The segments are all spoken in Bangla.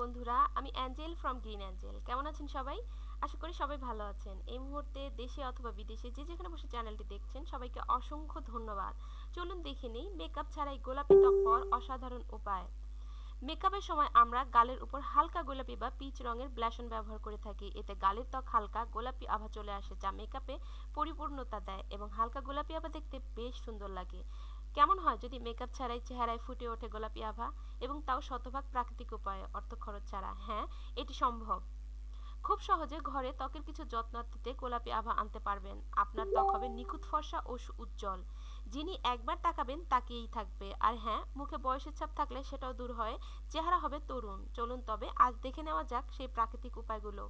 বন্ধুরা, আমি অ্যাঞ্জেল ফ্রম গ্রিন অ্যাঞ্জেল। কেমন আছেন সবাই? আশা করি সবাই ভালো আছেন। এই মুহূর্তে দেশে অথবা বিদেশে যে যেখানে বসে চ্যানেলটি দেখছেন সবাইকে অসংখ্য ধন্যবাদ। চলুন দেখে নিই মেকআপ ছাড়াই গোলাপি ত্বক পাওয়ার অসাধারণ উপায়। মেকআপের সময় আমরা গালের উপর হালকা গোলাপি বা পিচ রঙের ব্লাশন ব্যবহার করে থাকি। এতে গালের ত্বক হালকা গোলাপি আভা চলে আসে, যা মেকআপে পরিপূর্ণতা দেয় এবং হালকা গোলাপি আভা দেখতে বেশ সুন্দর লাগে। কেমন হয় যদি মেকআপ ছাড়াই চেহারায় ফুটে ওঠে গোলাপি আভা, এবং তাও শতভাগ প্রাকৃতিক উপায়ে, অর্থ খরচ ছাড়া? হ্যাঁ, এটি সম্ভব। খুব সহজে ঘরে ত্বকের কিছু যত্নার্থীতে গোলাপি আভা আনতে পারবেন। আপনার ত্বক হবে নিখুঁত ফর্সা ও উজ্জ্বল। যিনি একবার তাকাবেন তাকিয়েই থাকবে। আর হ্যাঁ, মুখে বয়সের ছাপ থাকলে সেটাও দূর হয়, চেহারা হবে তরুণ। চলুন তবে আজ দেখে নেওয়া যাক সেই প্রাকৃতিক উপায়গুলো।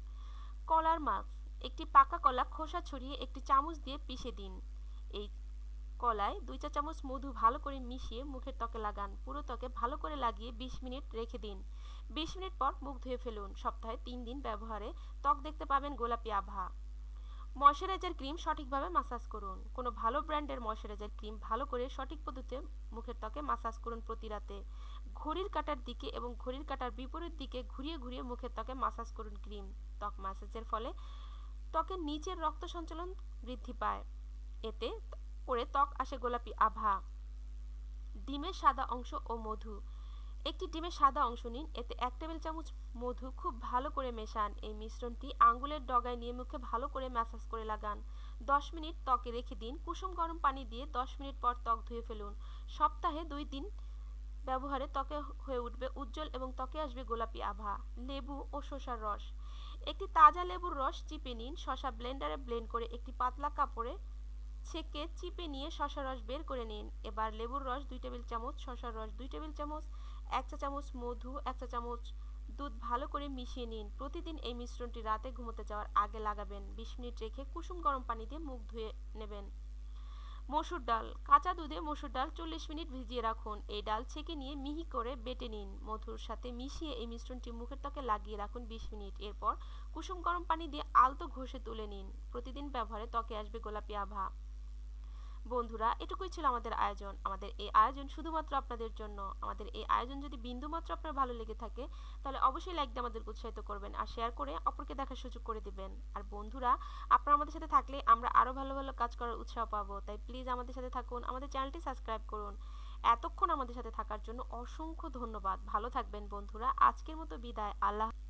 কলার মাস্ক। একটি পাকা কলা খোসা ছড়িয়ে একটি চামচ দিয়ে পিষে দিন। এই কলায় 2 চা চামচ মধু ভালো করে মিশিয়ে মুখের ত্বকে লাগান। পুরো ত্বকে ভালো করে লাগিয়ে 20 মিনিট রেখে দিন। 20 মিনিট পর মুখ ধুয়ে ফেলুন। সপ্তাহে 3 দিন ব্যবহারে ত্বক দেখতে পাবেন গোলাপি আভা। ময়শ্চারাইজার ক্রিম সঠিকভাবে মাসাজ করুন। কোনো ভালো ব্র্যান্ডের ময়শ্চারাইজার ক্রিম ভালো করে সঠিক পদ্ধতিতে মুখের ত্বকে মাসাজ করুন প্রতি রাতে। ঘড়ির কাঁটার দিকে এবং ঘড়ির কাঁটার বিপরীত দিকে ঘুরিয়ে ঘুরিয়ে মুখের ত্বকে মাসাজ করুন ক্রিম। ত্বক মাসাজের ফলে ত্বকের নিচের রক্ত সঞ্চালন বৃদ্ধি পায়। এতে করে ত্বক আসে গোলাপি আভা। ডিমের সাদা অংশ ও মধু। একটি ডিমের সাদা অংশ নিন, এতে 1 টেবিল চামচ মধু খুব ভালো করে মেশান। এই মিশ্রণটি আঙ্গুলের ডগায় নিয়ে মুখে ভালো করে ম্যাসাজ করে লাগান। 10 মিনিট ত্বকে রেখে দিন। কুসুম গরম পানি দিয়ে 10 মিনিট পর ত্বক ধুয়ে ফেলুন। সপ্তাহে 2 দিন ব্যবহারে ত্বকে হয়ে উঠবে উজ্জ্বল এবং ত্বকে আসবে গোলাপি আভা। লেবু ও শসার রস। একটি তাজা লেবুর রস চিপে নিন। শসা ব্লেন্ডারে ব্লেন্ড করে একটি পাতলা কাপড়ে ছেঁকে চিপে নিয়ে শসার রস বের করে নিন। এবার লেবুর রস 2 টেবিল চামচ, শসার রস 2 টেবিল চামচ, 1 চা চামচ মধু, 1 চা চামচ দুধ ভালো করে মিশিয়ে নিন। প্রতিদিন এই মিশ্রণটি রাতে ঘুমোতে যাওয়ার আগে লাগাবেন। 20 মিনিট রেখে কুসুম গরম পানি দিয়ে মুখ ধুয়ে নেবেন। মসুর ডাল। কাঁচা দুধে মসুর ডাল 40 মিনিট ভিজিয়ে রাখুন। এই ডাল ছেঁকে নিয়ে মিহি করে বেটে নিন। মধুর সাথে মিশিয়ে এই মিশ্রণটি মুখের ত্বকে লাগিয়ে রাখুন 20 মিনিট। এরপর কুসুম গরম পানি দিয়ে আলতো ঘষে তুলে নিন। প্রতিদিন ব্যবহারে ত্বকে আসবে গোলাপি আভা। বন্ধুরা, এটুকুই ছিল আমাদের আয়োজন। আমাদের এই আয়োজন শুধুমাত্র আপনাদের জন্য। আমাদের এই আয়োজন যদি বিন্দুমাত্র আপনার ভালো লেগে থাকে, তাহলে অবশ্যই লাইক দিয়ে আমাদেরকে উৎসাহিত করবেন আর শেয়ার করে অপরকে দেখার সুযোগ করে দিবেন। আর বন্ধুরা, আপনারা আমাদের সাথে থাকলে আমরা আরো ভালো ভালো কাজ করার উৎসাহ পাবো। তাই প্লিজ আমাদের সাথে থাকুন, আমাদের চ্যানেলটি সাবস্ক্রাইব করুন। এতক্ষণ আমাদের সাথে থাকার জন্য অসংখ্য ধন্যবাদ। ভালো থাকবেন বন্ধুরা। আজকের মতো বিদায়। আল্লাহ।